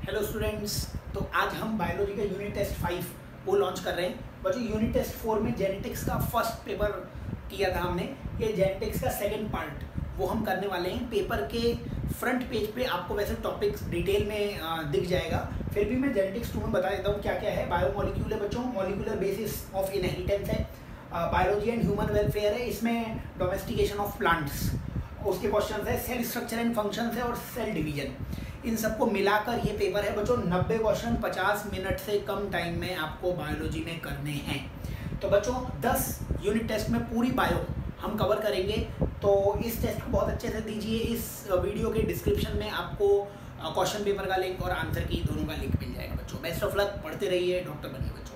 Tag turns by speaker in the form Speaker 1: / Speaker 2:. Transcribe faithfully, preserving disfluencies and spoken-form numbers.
Speaker 1: Hello students. तो आज हम बायोलॉजी का यूनिट टेस्ट फाइव वो लॉन्च कर रहे हैं। बच्चों यूनिट टेस्ट फोर में जेनेटिक्स का फर्स्ट पेपर किया था हमने, ये जेनेटिक्स का सेकंड पार्ट वो हम करने वाले हैं। पेपर के फ्रंट पेज पे आपको वैसे टॉपिक्स डिटेल में आ, दिख जाएगा, फिर भी मैं जेनेटिक्स टू में बता देता हूँ क्या क्या है। बायोमोलिक्यूल है बच्चों, मॉलिक्यूलर बेसिस ऑफ इनहेरिटेंस है, बायोलॉजी एंड ह्यूमन वेलफेयर है, इसमें डोमेस्टिकेशन ऑफ प्लांट्स, उसके क्वेश्चन है, सेल स्ट्रक्चर एंड फंक्शन है और सेल डिवीजन। इन सबको मिलाकर ये पेपर है बच्चों। नब्बे क्वेश्चन पचास मिनट से कम टाइम में आपको बायोलॉजी में करने हैं। तो बच्चों दस यूनिट टेस्ट में पूरी बायो हम कवर करेंगे, तो इस टेस्ट को बहुत अच्छे से दीजिए। इस वीडियो के डिस्क्रिप्शन में आपको क्वेश्चन पेपर का लिंक और आंसर की दोनों का लिंक मिल जाएगा बच्चों। बेस्ट ऑफ लक, पढ़ते रहिए, डॉक्टर बनिए बच्चों।